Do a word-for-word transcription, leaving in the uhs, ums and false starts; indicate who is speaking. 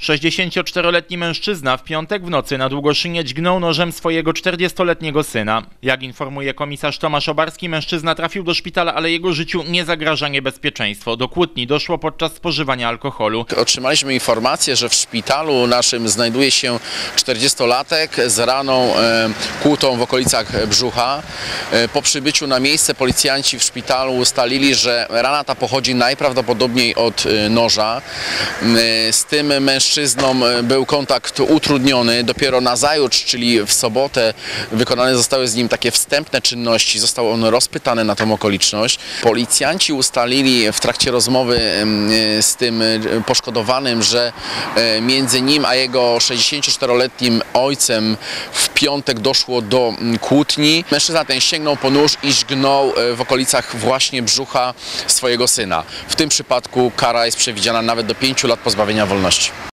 Speaker 1: sześćdziesięcioczteroletni mężczyzna w piątek w nocy na Długoszynie dźgnął nożem swojego czterdziestoletniego syna. Jak informuje komisarz Tomasz Obarski, mężczyzna trafił do szpitala, ale jego życiu nie zagraża niebezpieczeństwo. Do kłótni doszło podczas spożywania alkoholu.
Speaker 2: Otrzymaliśmy informację, że w szpitalu naszym znajduje się czterdziestolatek z raną e, kłutą w okolicach brzucha. E, po przybyciu na miejsce policjanci w szpitalu ustalili, że rana ta pochodzi najprawdopodobniej od e, noża. E, z tym mężczyzną był kontakt utrudniony. Dopiero nazajutrz, czyli w sobotę, wykonane zostały z nim takie wstępne czynności. Został on rozpytany na tą okoliczność. Policjanci ustalili w trakcie rozmowy z tym poszkodowanym, że między nim a jego sześćdziesięcioczteroletnim ojcem w piątek doszło do kłótni. Mężczyzna ten sięgnął po nóż i dźgnął w okolicach właśnie brzucha swojego syna. W tym przypadku kara jest przewidziana nawet do pięciu lat pozbawienia wolności.